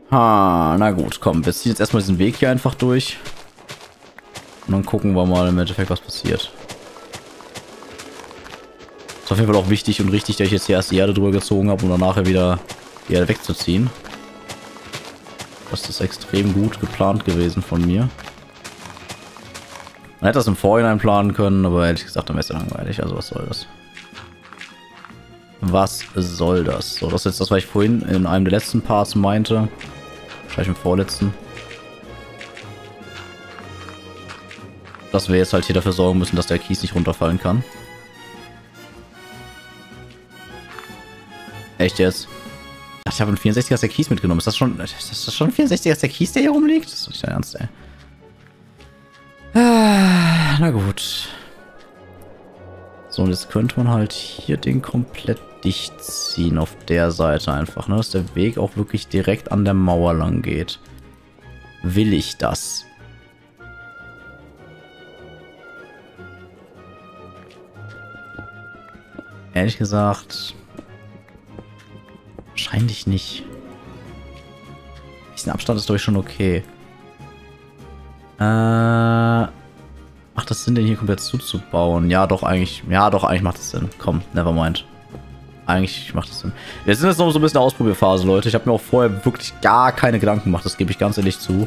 Ha, na gut, komm, wir ziehen jetzt erstmal diesen Weg hier einfach durch. Und dann gucken wir mal im Endeffekt, was passiert. Ist auf jeden Fall auch wichtig und richtig, dass ich jetzt hier erst die Erde drüber gezogen habe, um dann nachher wieder die Erde wegzuziehen. Das ist extrem gut geplant gewesen von mir. Man hätte das im Vorhinein planen können, aber ehrlich gesagt, dann wäre es ja langweilig. Also was soll das? Was soll das? So, das ist jetzt das, was ich vorhin in einem der letzten Parts meinte. Wahrscheinlich im vorletzten. Dass wir jetzt halt hier dafür sorgen müssen, dass der Kies nicht runterfallen kann. Echt jetzt? Ich habe einen 64er der Kies mitgenommen. Ist das schon ein 64er der Kies, der hier rumliegt? Das ist nicht dein Ernst, ey. Na gut. So, und jetzt könnte man halt hier den komplett dicht ziehen auf der Seite einfach, ne? Dass der Weg auch wirklich direkt an der Mauer lang geht. Will ich das? Ehrlich gesagt, wahrscheinlich nicht. Ein bisschen Abstand ist, glaube ich, schon okay. Macht das Sinn, den hier komplett zuzubauen? Ja, doch, eigentlich macht das Sinn. Komm, nevermind. Eigentlich macht das Sinn. Wir sind jetzt noch so ein bisschen in der Ausprobierphase, Leute. Ich habe mir auch vorher wirklich gar keine Gedanken gemacht. Das gebe ich ganz ehrlich zu.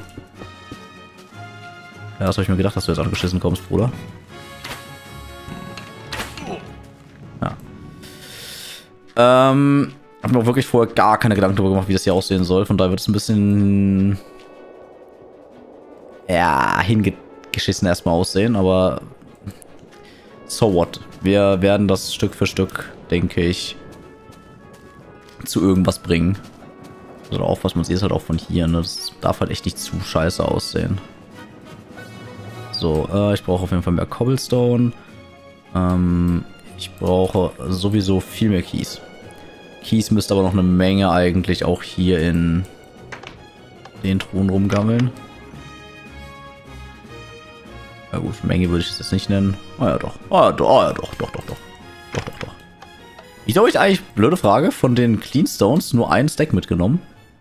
Ja, das habe ich mir gedacht, dass du jetzt angeschissen kommst, Bruder. Ja. Habe mir auch wirklich vorher gar keine Gedanken darüber gemacht, wie das hier aussehen soll. Von daher wird es ein bisschen... ja, hingeschissen erstmal aussehen, aber... so what? Wir werden das Stück für Stück, denke ich, zu irgendwas bringen. Also auch, was man sieht, ist halt auch von hier, ne? Das darf halt echt nicht zu scheiße aussehen. So, ich brauche auf jeden Fall mehr Cobblestone. Ich brauche sowieso viel mehr Kies. Kies müsste aber noch eine Menge eigentlich auch hier in den Truhen rumgammeln. Ja gut, Menge würde ich es jetzt nicht nennen. Oh ja doch. Oh ja doch. Wieso habe ich eigentlich, blöde Frage, von den Cleanstones nur einen Stack mitgenommen?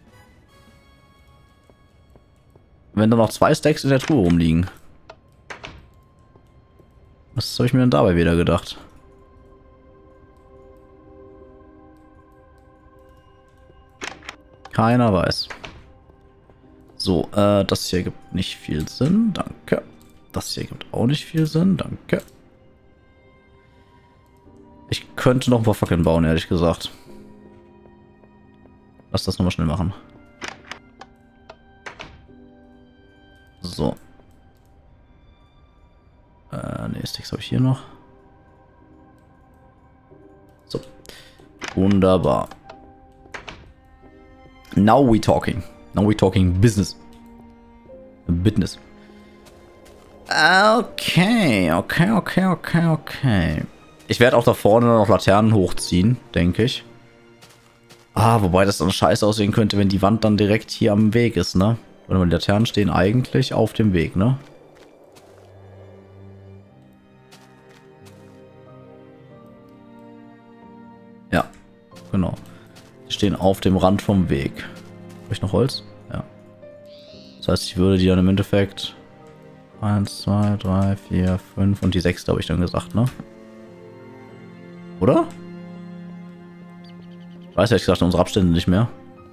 Wenn da noch 2 Stacks in der Truhe rumliegen. Was habe ich mir denn dabei wieder gedacht? Keiner weiß. So, das hier gibt nicht viel Sinn. Danke. Das hier gibt auch nicht viel Sinn. Danke. Ich könnte noch ein paar Fackeln bauen, ehrlich gesagt. Lass das nochmal schnell machen. So. Ne, Sticks habe ich hier noch. So. Wunderbar. Now we talking. Now we talking business. Business. Okay. Ich werde auch da vorne noch Laternen hochziehen, denke ich. Wobei das dann scheiße aussehen könnte, wenn die Wand dann direkt hier am Weg ist, ne? Oder die Laternen stehen eigentlich auf dem Weg, ne? Ja, genau. Die stehen auf dem Rand vom Weg. Habe ich noch Holz? Ja. Das heißt, ich würde die dann im Endeffekt 1, 2, 3, 4, 5 und die 6. habe ich dann gesagt, ne? Oder? Ich weiß ehrlich gesagt unsere Abstände nicht mehr.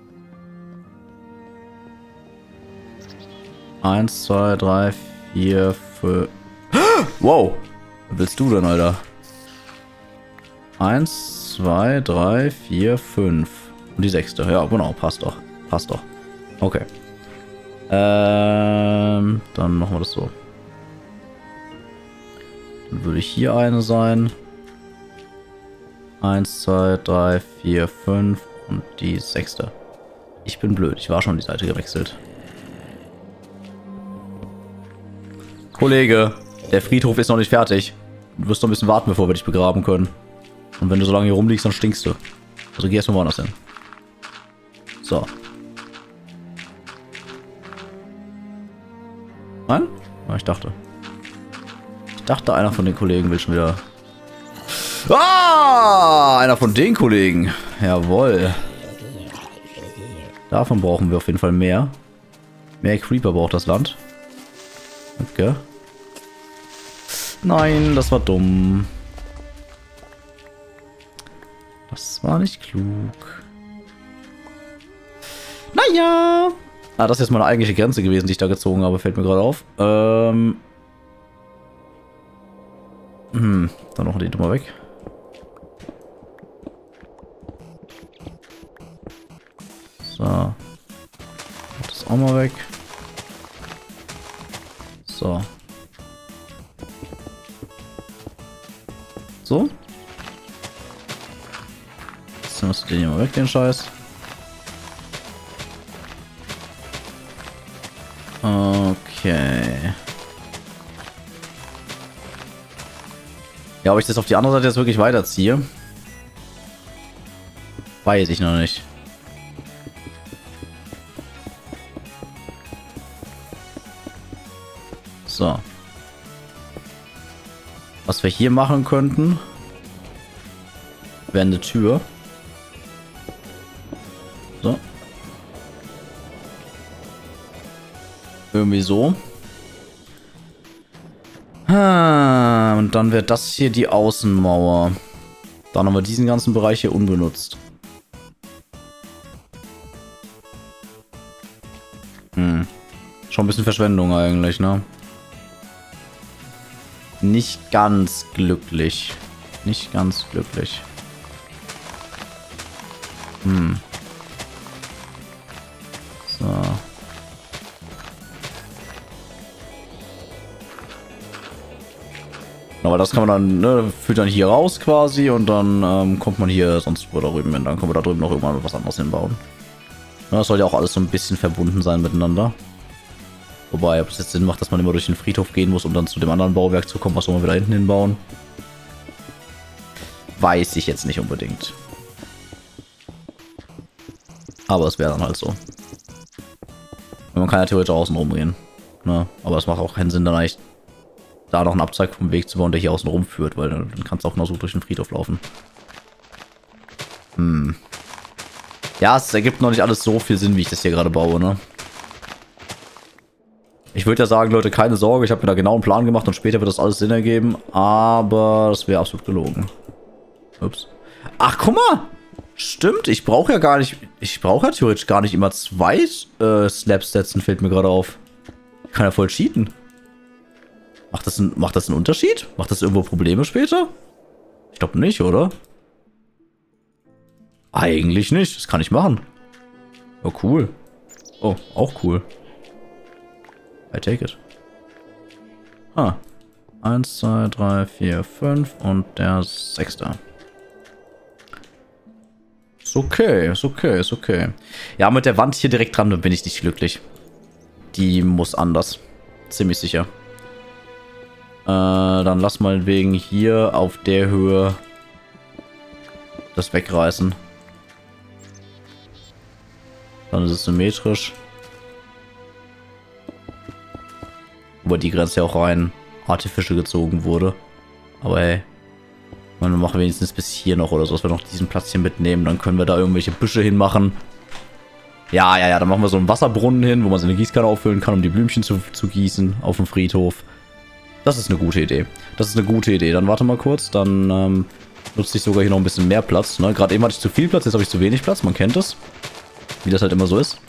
1, 2, 3, 4, 5. Wow! Was willst du denn, Alter? 1, 2, 3, 4, 5. Und die 6. Ja, genau, passt doch. Passt doch. Okay. Dann machen wir das so. Dann würde hier eine sein. 1, 2, 3, 4, 5 und die 6. Ich bin blöd, ich war schon die Seite gewechselt. Kollege, der Friedhof ist noch nicht fertig. Du wirst noch ein bisschen warten, bevor wir dich begraben können. Und wenn du so lange hier rumliegst, dann stinkst du. Also geh erstmal woanders hin. So. Nein? Ja, ich dachte. Einer von den Kollegen will schon wieder... Einer von den Kollegen. Jawohl. Davon brauchen wir auf jeden Fall mehr. Mehr Creeper braucht das Land. Okay. Nein, das war dumm. Das war nicht klug. Naja. Ah, das ist jetzt meine eigentliche Grenze gewesen, die ich da gezogen habe. Fällt mir gerade auf. Dann noch die Nummer weg. So. Das auch mal weg. So. So. Jetzt musst du den hier mal weg, den Scheiß. Okay. Ja, ob ich das auf die andere Seite jetzt wirklich weiterziehe, weiß ich noch nicht. So. Was wir hier machen könnten, wäre eine Tür. So. Irgendwie so. Und dann wäre das hier die Außenmauer. Dann haben wir diesen ganzen Bereich hier unbenutzt. Schon ein bisschen Verschwendung eigentlich, ne? Nicht ganz glücklich. Nicht ganz glücklich. So. Aber das kann man dann, ne, führt dann hier raus quasi und dann kommt man hier sonst wo da drüben hin. Dann können wir da drüben noch irgendwann was anderes hinbauen. Ja, das soll ja auch alles so ein bisschen verbunden sein miteinander. Wobei, ob es jetzt Sinn macht, dass man immer durch den Friedhof gehen muss, um dann zu dem anderen Bauwerk zu kommen, was wir wieder hinten hinbauen, weiß ich jetzt nicht unbedingt. Aber es wäre dann halt so. Man kann ja theoretisch außen rumgehen. Ne? Aber es macht auch keinen Sinn, dann eigentlich da noch einen Abzweig vom Weg zu bauen, der hier außen rumführt, weil dann kannst du auch genauso durch den Friedhof laufen. Ja, es ergibt noch nicht alles so viel Sinn, wie ich das hier gerade baue, ne? Ich würde ja sagen, Leute, keine Sorge, ich habe mir da genau einen Plan gemacht und später wird das alles Sinn ergeben, aber das wäre absolut gelogen. Ups. Ach, guck mal! Stimmt, ich brauche ja gar nicht, ich brauche ja theoretisch gar nicht immer zwei Slabs setzen, fällt mir gerade auf. Ich kann ja voll cheaten. Macht das einen Unterschied? Macht das irgendwo Probleme später? Ich glaube nicht, oder? Eigentlich nicht, das kann ich machen. Oh, cool. Oh, auch cool. I take it. Ah. 1, 2, 3, 4, 5 und der 6. Ist okay, ist okay, ist okay. Ja, mit der Wand hier direkt dran, da bin ich nicht glücklich. Die muss anders. Ziemlich sicher. Dann lass mal wegen hier auf der Höhe das wegreißen. Dann ist es symmetrisch. Wobei die Grenze ja auch rein artificial gezogen wurde. Aber hey, wir machen wenigstens bis hier noch oder so, dass wir noch diesen Platz hier mitnehmen. Dann können wir da irgendwelche Büsche hinmachen. Ja, dann machen wir so einen Wasserbrunnen hin, wo man seine Gießkanne auffüllen kann, um die Blümchen zu gießen auf dem Friedhof. Das ist eine gute Idee. Das ist eine gute Idee. Dann warte mal kurz, dann nutze ich sogar hier noch ein bisschen mehr Platz. Ne? Gerade eben hatte ich zu viel Platz, jetzt habe ich zu wenig Platz, man kennt es. Wie das halt immer so ist.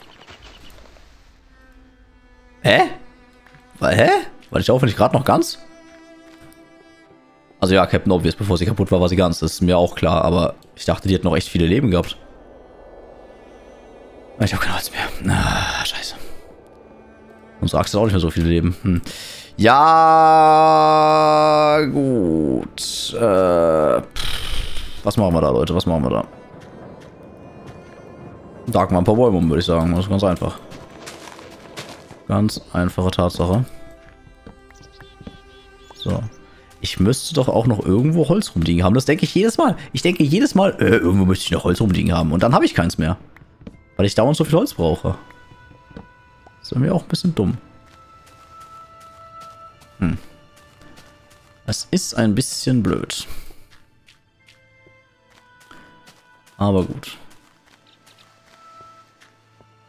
Hä? Hä? War ich aufwendig gerade noch ganz? Also ja, Captain Obvious, bevor sie kaputt war, war sie ganz. Das ist mir auch klar, aber ich dachte, die hat noch echt viele Leben gehabt. Ich habe kein Holz mehr. Ah, scheiße. Unsere Axt hat auch nicht mehr so viele Leben. Ja, gut. Was machen wir da, Leute? Was machen wir da? Dark mal ein paar Bäume um, würde ich sagen. Das ist ganz einfach. Ganz einfache Tatsache. So. Ich müsste doch auch noch irgendwo Holz rumliegen haben. Das denke ich jedes Mal. Ich denke jedes Mal, irgendwo möchte ich noch Holz rumliegen haben. Und dann habe ich keins mehr. Weil ich dauernd so viel Holz brauche. Das ist irgendwie auch ein bisschen dumm. Das ist ein bisschen blöd. Aber gut.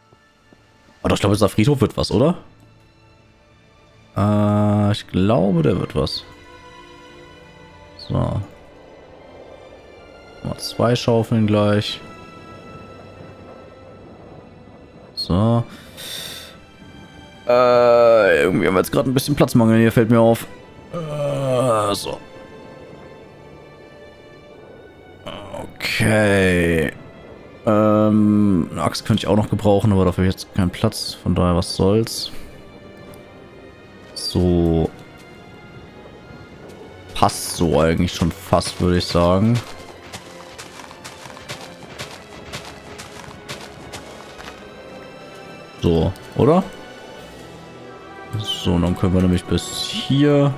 Aber ich glaube, dieser Friedhof wird was, oder? Ich glaube, der wird was. So. Mal 2 Schaufeln gleich. So. Irgendwie haben wir jetzt gerade ein bisschen Platzmangel hier, fällt mir auf. So. Okay. Eine Axt könnte ich auch noch gebrauchen, aber dafür habe ich jetzt keinen Platz. Von daher, was soll's. So. Passt so eigentlich schon fast, würde ich sagen. So, oder? So, dann können wir nämlich bis hier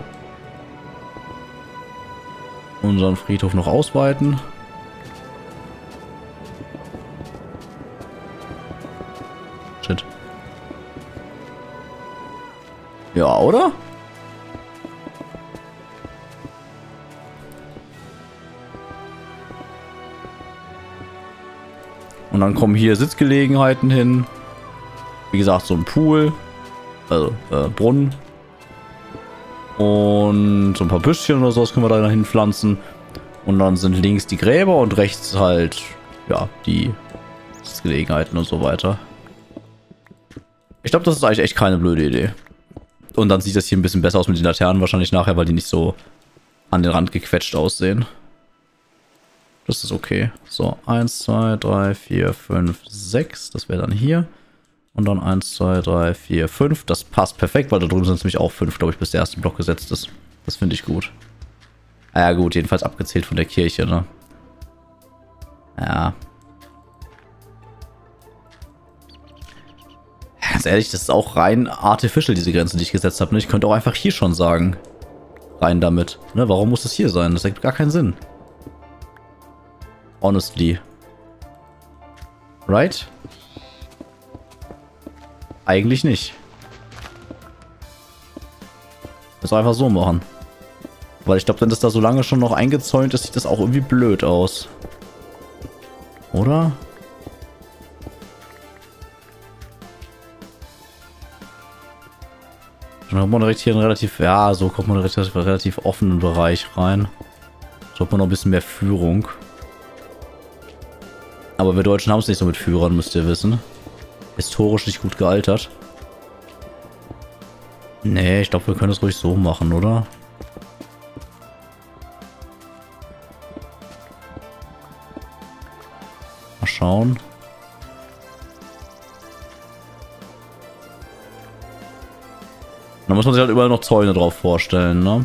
unseren Friedhof noch ausweiten. Shit. Ja, oder? Und dann kommen hier Sitzgelegenheiten hin. Wie gesagt, so ein Pool. Also, Brunnen. Und so ein paar Büschchen oder sowas können wir da hinpflanzen. Und dann sind links die Gräber und rechts halt, ja, die Sitzgelegenheiten und so weiter. Ich glaube, das ist eigentlich echt keine blöde Idee. Und dann sieht das hier ein bisschen besser aus mit den Laternen wahrscheinlich nachher, weil die nicht so an den Rand gequetscht aussehen. Das ist okay. So, 1, 2, 3, 4, 5, 6. Das wäre dann hier. Und dann 1, 2, 3, 4, 5. Das passt perfekt, weil da drüben sind es nämlich auch 5, glaube ich, bis der erste Block gesetzt ist. Das finde ich gut. Ja gut, jedenfalls abgezählt von der Kirche, ne? Ja. Ganz ehrlich, das ist auch rein artificial, diese Grenze, die ich gesetzt habe. Ne? Ich könnte auch einfach hier schon sagen. Rein damit. Ne? Warum muss das hier sein? Das ergibt gar keinen Sinn. Honestly. Right? Eigentlich nicht. Das einfach so machen. Weil ich glaube, wenn das da so lange schon noch eingezäunt ist, sieht das auch irgendwie blöd aus. Oder? Dann kommt man direkt hier in relativ, ja, so kommt man direkt in einen relativ offenen Bereich rein. So hat man noch ein bisschen mehr Führung. Aber wir Deutschen haben es nicht so mit Führern, müsst ihr wissen. Historisch nicht gut gealtert. Nee, ich glaube, wir können es ruhig so machen, oder? Mal schauen. Da muss man sich halt überall noch Zäune drauf vorstellen, ne?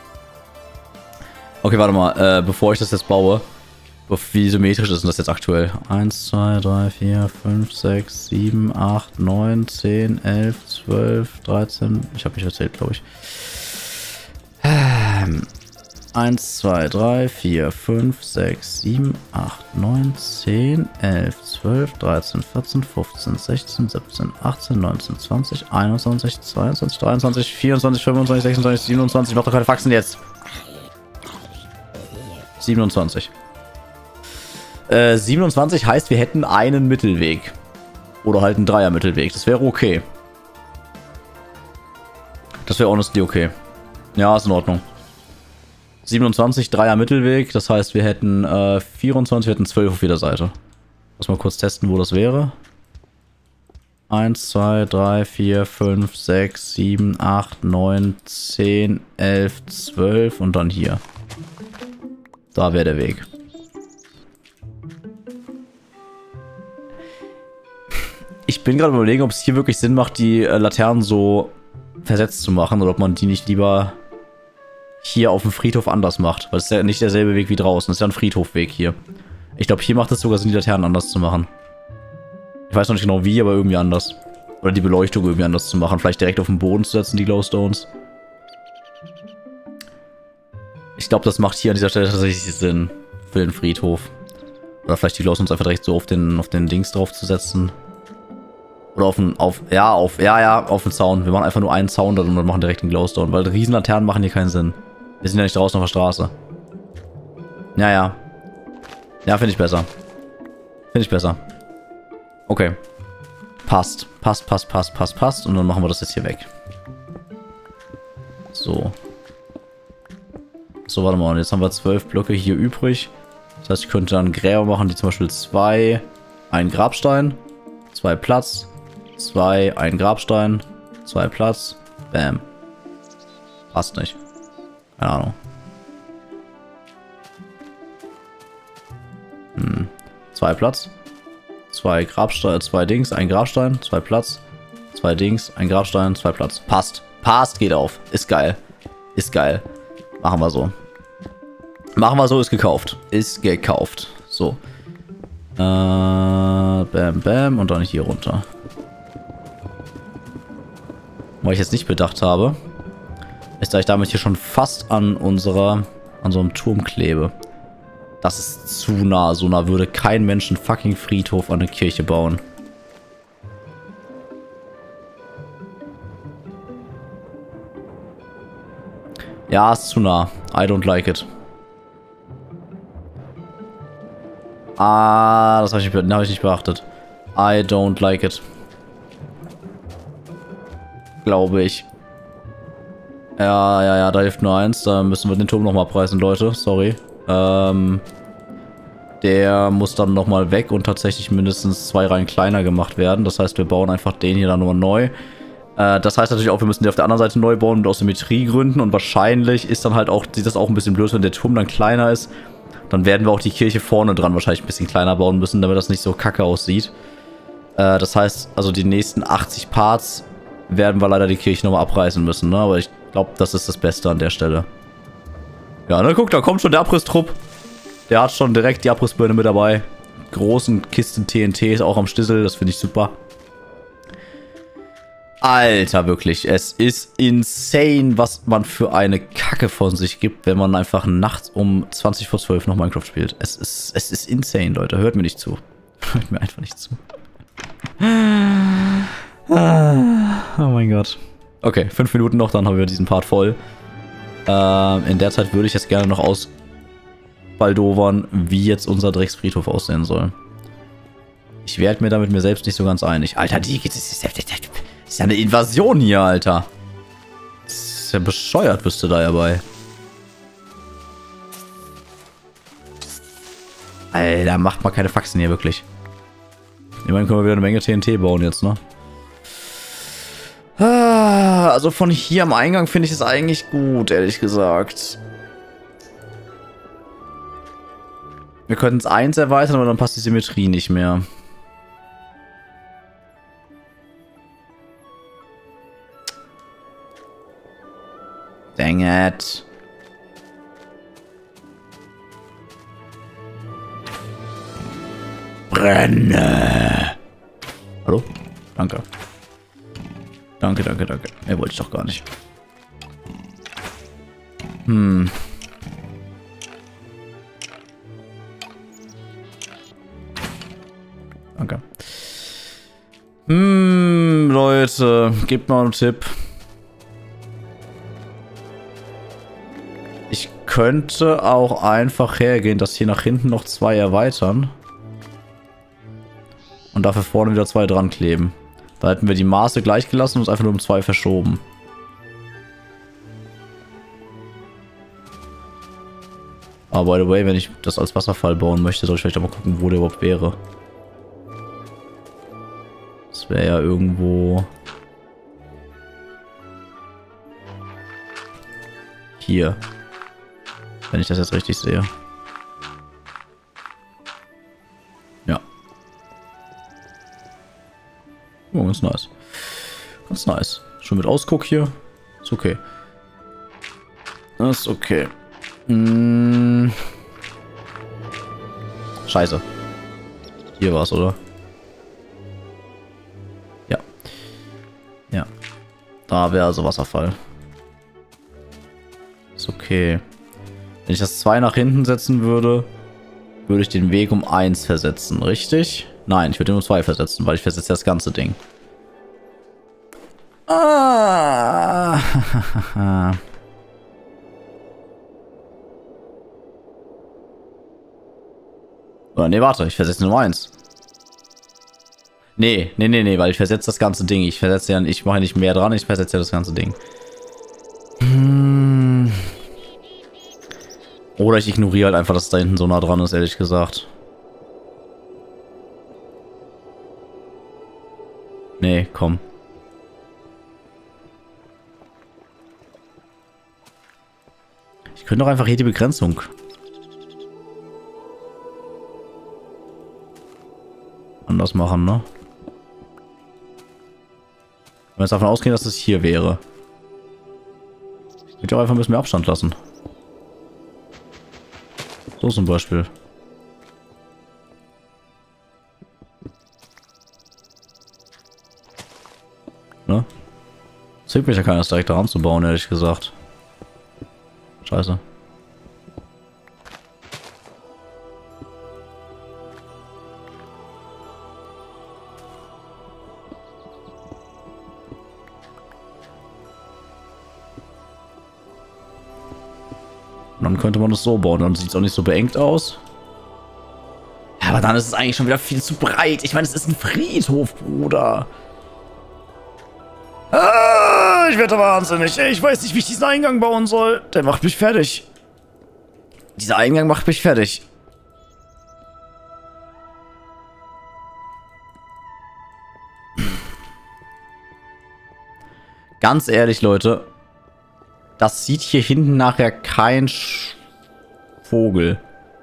Okay, warte mal, bevor ich das jetzt baue. Wie symmetrisch ist denn das jetzt aktuell? 1, 2, 3, 4, 5, 6, 7, 8, 9, 10, 11, 12, 13. Ich habe mich erzählt, glaube ich. 1, 2, 3, 4, 5, 6, 7, 8, 9, 10, 11, 12, 13, 14, 15, 16, 17, 18, 19, 20, 21, 22, 23, 24, 25, 26, 27. Mach doch keine Faxen jetzt. 27. 27 heißt, wir hätten einen Mittelweg. Oder halt einen Dreier-Mittelweg. Das wäre okay. Das wäre honestly okay. Ja, ist in Ordnung. 27, Dreier-Mittelweg. Das heißt, wir hätten 24, wir hätten 12 auf jeder Seite. Lass mal kurz testen, wo das wäre. 1, 2, 3, 4, 5, 6, 7, 8, 9, 10, 11, 12 und dann hier. Da wäre der Weg. Ich bin gerade überlegen, ob es hier wirklich Sinn macht, die Laternen so versetzt zu machen oder ob man die nicht lieber hier auf dem Friedhof anders macht. Weil es ist ja nicht derselbe Weg wie draußen. Es ist ja ein Friedhofweg hier. Ich glaube, hier macht es sogar Sinn, die Laternen anders zu machen. Ich weiß noch nicht genau wie, aber irgendwie anders. Oder die Beleuchtung irgendwie anders zu machen. Vielleicht direkt auf den Boden zu setzen, die Glowstones. Ich glaube, das macht hier an dieser Stelle tatsächlich Sinn für den Friedhof. Oder vielleicht die Glowstones einfach direkt so auf den Dings drauf zu setzen. Oder auf den Zaun. Wir machen einfach nur einen Zaun da und machen direkt den Glowstone. Weil Riesenlaternen machen hier keinen Sinn. Wir sind ja nicht draußen auf der Straße. Ja, finde ich besser. Okay. Passt. Passt. Und dann machen wir das jetzt hier weg. So. So, warte mal. Und jetzt haben wir 12 Blöcke hier übrig. Das heißt, ich könnte dann Gräber machen, die zum Beispiel 2, ein Grabstein, 2 Platz, 2, ein Grabstein, 2 Platz, bam. Passt nicht. Keine Ahnung. 2 Platz, 2 Grabstein, 2 Dings, ein Grabstein, 2 Platz, 2 Dings, ein Grabstein, 2 Platz. Passt. Passt, geht auf. Ist geil. Ist geil. Machen wir so. Machen wir so, ist gekauft. Ist gekauft. So. Bam, bam. Und dann hier runter. Was ich jetzt nicht bedacht habe, ist, dass ich damit hier schon fast an so einem Turm klebe. Das ist zu nah. So nah würde kein Mensch einen fucking Friedhof an eine Kirche bauen. Ja, ist zu nah. I don't like it. Ah, das habe ich nicht beachtet. I don't like it. Glaube ich. Ja, da hilft nur eins. Da müssen wir den Turm nochmal abreißen, Leute. Sorry. Der muss dann nochmal weg und tatsächlich mindestens 2 Reihen kleiner gemacht werden. Das heißt, wir bauen einfach den hier dann nochmal neu. Das heißt natürlich auch, wir müssen den auf der anderen Seite neu bauen und aus Symmetriegründen. Und wahrscheinlich ist dann halt auch, sieht das auch ein bisschen blöd, wenn der Turm dann kleiner ist. Dann werden wir auch die Kirche vorne dran wahrscheinlich ein bisschen kleiner bauen müssen, damit das nicht so kacke aussieht. Das heißt, also die nächsten 80 Parts werden wir leider die Kirche nochmal abreißen müssen, ne? Aber ich glaube, das ist das Beste an der Stelle. Ja, ne, guck, da kommt schon der Abrisstrupp. Der hat schon direkt die Abrissbirne mit dabei. Großen Kisten TNT ist auch am Stissel, das finde ich super. Alter, wirklich, es ist insane, was man für eine Kacke von sich gibt, wenn man einfach nachts um 20 vor 12 noch Minecraft spielt. Es ist insane, Leute. Hört mir nicht zu. Hört mir einfach nicht zu. Oh mein Gott. Okay, 5 Minuten noch, dann haben wir diesen Part voll. In der Zeit würde ich jetzt gerne noch ausbaldowern, wie jetzt unser Drecksfriedhof aussehen soll. Ich werde mir damit mir selbst nicht so ganz einig. Alter, das ist ja eine Invasion hier, Alter. Das ist ja bescheuert, bist du da ja bei. Alter, macht mal keine Faxen hier, wirklich. Immerhin können wir wieder eine Menge TNT bauen jetzt, ne? Also von hier am Eingang finde ich es eigentlich gut, ehrlich gesagt. Wir könnten es 1 erweitern, aber dann passt die Symmetrie nicht mehr. Dang it. Brenne. Hallo? Danke. Danke. Mehr wollte ich doch gar nicht. Danke. Leute, gebt mal einen Tipp. Ich könnte auch einfach hergehen, dass hier nach hinten noch 2 erweitern. Und dafür vorne wieder 2 dran kleben. Da hätten wir die Maße gleich gelassen und uns einfach nur um 2 verschoben. Aber by the way, wenn ich das als Wasserfall bauen möchte, soll ich vielleicht auch mal gucken, wo der überhaupt wäre. Das wäre ja irgendwo... hier. Wenn ich das jetzt richtig sehe. Ja. Oh, ganz nice. Ganz nice. Schon mit Ausguck hier. Ist okay. Das ist okay. Scheiße. Hier war's, oder? Ja. Ja. Da wäre also Wasserfall. Ist okay. Wenn ich das 2 nach hinten setzen würde, würde ich den Weg um 1 versetzen, richtig? Nein, ich würde ihn um 2 versetzen, weil ich versetze das ganze Ding. Ah. Oder nee, warte, ich versetze nur 1. Nee, weil ich versetze das ganze Ding. Ich versetze ja, ich mache ja nicht mehr dran, ich versetze ja das ganze Ding. Oder ich ignoriere halt einfach, dass da hinten so nah dran ist, ehrlich gesagt. Nee, komm. Ich könnte doch einfach hier die Begrenzung. Anders machen, ne? Wenn wir jetzt davon ausgehen, dass es hier wäre. Ich würde auch einfach ein bisschen mehr Abstand lassen. So zum Beispiel. Ne? Zwingt mich ja keiner, das direkt daran zu bauen, ehrlich gesagt. Scheiße. Und dann könnte man das so bauen, dann sieht es auch nicht so beengt aus. Ja, aber dann ist es eigentlich schon wieder viel zu breit. Ich meine, es ist ein Friedhof, Bruder. Ah, ich werde wahnsinnig. Ich weiß nicht, wie ich diesen Eingang bauen soll. Der macht mich fertig. Dieser Eingang macht mich fertig. Ganz ehrlich, Leute. Das sieht hier hinten nachher kein Vogel.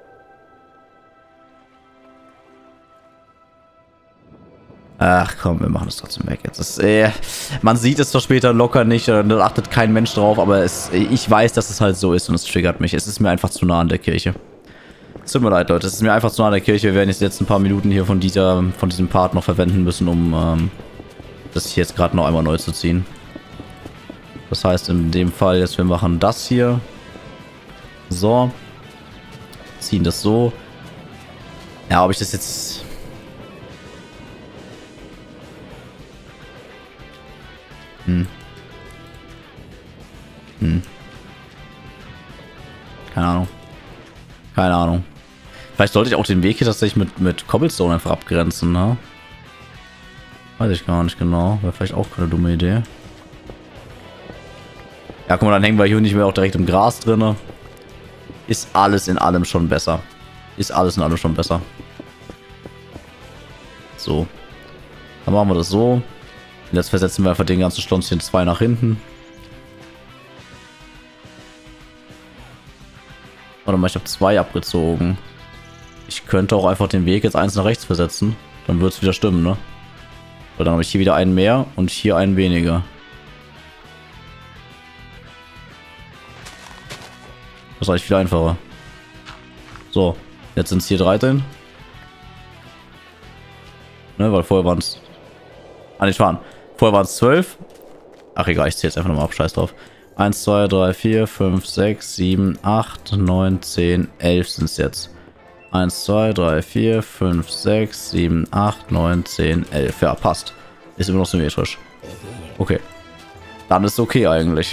Ach komm, wir machen das trotzdem weg jetzt. Das, man sieht es doch später locker nicht, da achtet kein Mensch drauf, aber ich weiß, dass es halt so ist und es triggert mich. Es ist mir einfach zu nah an der Kirche. Es tut mir leid, Leute, es ist mir einfach zu nah an der Kirche. Wir werden jetzt ein paar Minuten hier von diesem Part noch verwenden müssen, um das hier jetzt gerade noch einmal neu zu ziehen. Das heißt in dem Fall jetzt, wir machen das hier. So. Ziehen das so. Ja, ob ich das jetzt... Keine Ahnung. Keine Ahnung. Vielleicht sollte ich auch den Weg hier tatsächlich mit Cobblestone einfach abgrenzen, ne? Weiß ich gar nicht genau. Wäre vielleicht auch keine dumme Idee. Ja, guck mal, dann hängen wir hier nicht mehr auch direkt im Gras drin. Ist alles in allem schon besser. Ist alles in allem schon besser. So. Dann machen wir das so. Und jetzt versetzen wir einfach den ganzen Schlonzchen 2 nach hinten. Warte mal, ich habe 2 abgezogen. Ich könnte auch einfach den Weg jetzt 1 nach rechts versetzen. Dann wird es wieder stimmen, ne? Weil dann habe ich hier wieder einen mehr und hier einen weniger. Das ist eigentlich viel einfacher. So, jetzt sind es hier 13. Ne, weil vorher waren es... Ah, nicht fahren. Vorher waren es 12. Ach egal, ich zähle jetzt einfach nochmal ab, scheiß drauf. 1, 2, 3, 4, 5, 6, 7, 8, 9, 10, 11 sind es jetzt. 1, 2, 3, 4, 5, 6, 7, 8, 9, 10, 11. Ja, passt. Ist immer noch symmetrisch. Okay. Dann ist es okay eigentlich.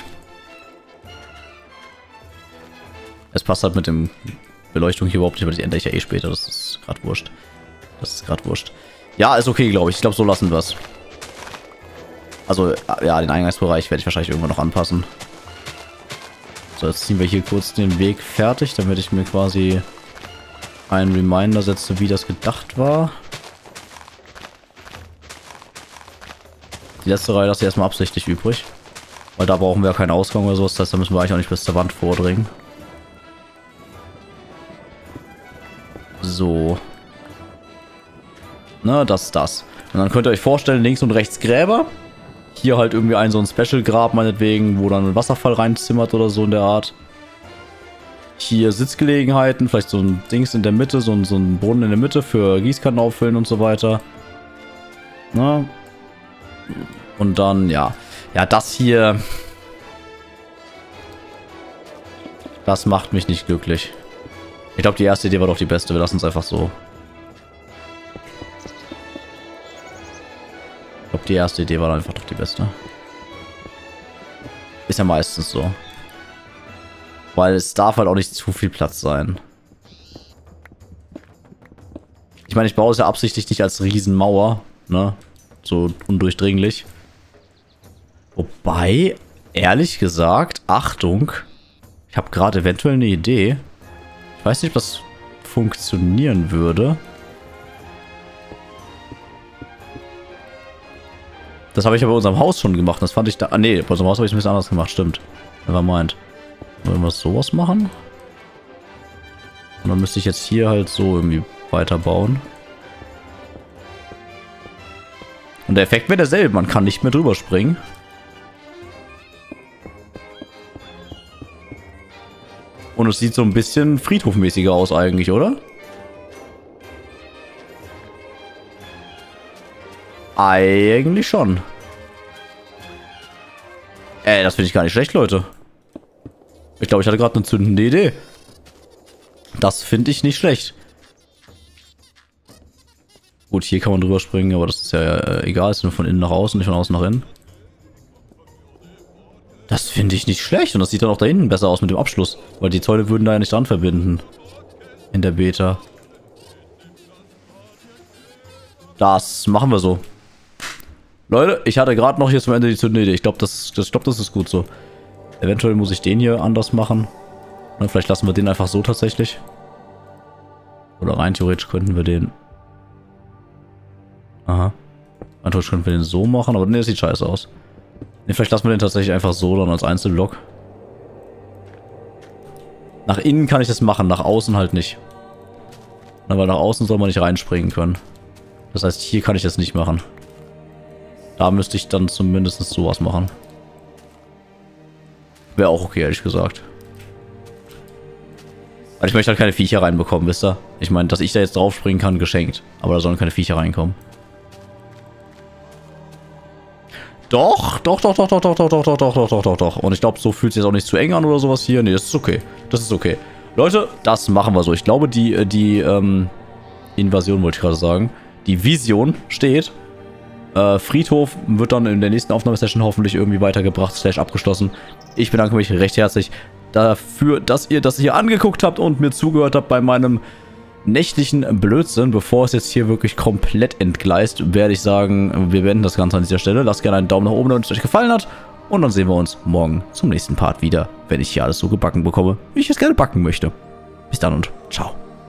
Es passt halt mit dem Beleuchtung hier überhaupt nicht, aber die ändere ich ja eh später. Das ist gerade wurscht. Das ist gerade wurscht. Ja, ist okay, glaube ich. Ich glaube, so lassen wir es. Also, ja, den Eingangsbereich werde ich wahrscheinlich irgendwann noch anpassen. So, jetzt ziehen wir hier kurz den Weg fertig, damit ich mir quasi einen Reminder setze, wie das gedacht war. Die letzte Reihe lasse ich erstmal absichtlich übrig. Weil da brauchen wir ja keinen Ausgang oder sowas. Das heißt, da müssen wir eigentlich auch nicht bis zur Wand vordringen. So. Na, das ist das. Und dann könnt ihr euch vorstellen, links und rechts Gräber. Hier halt irgendwie so ein Special-Grab meinetwegen, wo dann ein Wasserfall reinzimmert oder so in der Art. Hier Sitzgelegenheiten, vielleicht so ein Dings in der Mitte, so ein Brunnen in der Mitte für Gießkannen auffüllen und so weiter. Na. Und dann, ja. Ja, das hier... Das macht mich nicht glücklich. Ich glaube, die erste Idee war doch die beste. Wir lassen es einfach so. Ich glaube, die erste Idee war einfach doch die beste. Ist ja meistens so. Weil es darf halt auch nicht zu viel Platz sein. Ich meine, ich baue es ja absichtlich nicht als Riesenmauer, ne? So undurchdringlich. Wobei, ehrlich gesagt, Achtung, ich habe gerade eventuell eine Idee. Ich weiß nicht, ob das funktionieren würde. Das habe ich aber bei unserem Haus schon gemacht. Das fand ich da... Ah, nee, bei unserem Haus habe ich es ein bisschen anders gemacht. Stimmt. Nevermind. Wollen wir sowas machen? Und dann müsste ich jetzt hier halt so irgendwie weiterbauen. Und der Effekt wäre derselbe. Man kann nicht mehr drüber springen. Und es sieht so ein bisschen friedhofmäßiger aus eigentlich, oder? Eigentlich schon. Das finde ich gar nicht schlecht, Leute. Ich glaube, ich hatte gerade eine zündende Idee. Das finde ich nicht schlecht. Gut, hier kann man drüber springen, aber das ist ja egal. Es ist nur von innen nach außen, nicht von außen nach innen. Das finde ich nicht schlecht. Und das sieht dann auch da hinten besser aus mit dem Abschluss. Weil die Zäune würden da ja nicht dran verbinden. In der Beta. Das machen wir so. Leute, ich hatte gerade noch hier zum Ende die zündende Idee. Ich glaube, das ist gut so. Eventuell muss ich den hier anders machen. Oder vielleicht lassen wir den einfach so tatsächlich. Oder rein theoretisch könnten wir den... Aha. Rein theoretisch könnten wir den so machen, aber ne, das sieht scheiße aus. Ne, vielleicht lassen wir den tatsächlich einfach so dann als Einzelblock. Nach innen kann ich das machen, nach außen halt nicht. Na, weil nach außen soll man nicht reinspringen können. Das heißt, hier kann ich das nicht machen. Da müsste ich dann zumindest sowas machen. Wäre auch okay, ehrlich gesagt. Weil ich möchte halt keine Viecher reinbekommen, wisst ihr? Ich meine, dass ich da jetzt drauf springen kann, geschenkt. Aber da sollen keine Viecher reinkommen. Doch. Und ich glaube, so fühlt es sich jetzt auch nicht zu eng an oder sowas hier. Nee, das ist okay. Das ist okay. Leute, das machen wir so. Ich glaube, die Invasion wollte ich gerade sagen. Die Vision steht. Friedhof wird dann in der nächsten Aufnahmesession hoffentlich irgendwie weitergebracht, / abgeschlossen. Ich bedanke mich recht herzlich dafür, dass ihr das hier angeguckt habt und mir zugehört habt bei meinem nächtlichen Blödsinn. Bevor es jetzt hier wirklich komplett entgleist, werde ich sagen, wir beenden das Ganze an dieser Stelle. Lasst gerne einen Daumen nach oben, wenn es euch gefallen hat. Und dann sehen wir uns morgen zum nächsten Part wieder, wenn ich hier alles so gebacken bekomme, wie ich es gerne backen möchte. Bis dann und ciao.